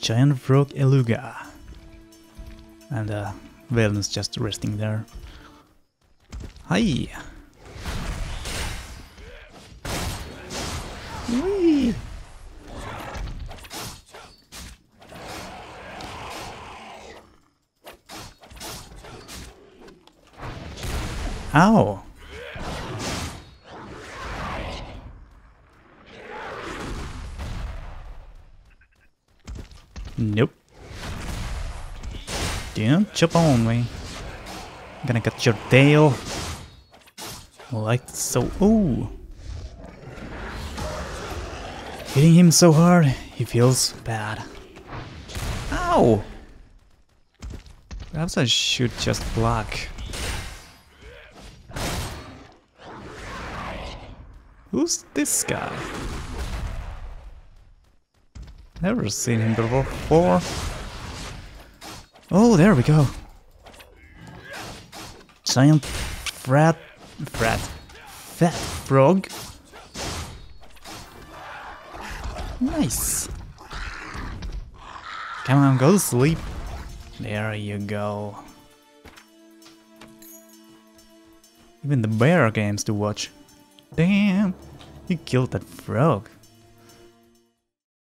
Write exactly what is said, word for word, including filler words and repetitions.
Giant frog Eluga. And uh, Valen's just resting there. Hi! Whee! Ow! Nope. Don't chop on me. I'm gonna cut your tail. Like so. Ooh. Hitting him so hard, he feels bad. Ow! Perhaps I should just block. Who's this guy? Never seen him before. Oh, there we go. Giant frat, frat, fat frog. Nice. Come on, go to sleep. There you go. Even the bear games to watch. Damn, you killed that frog.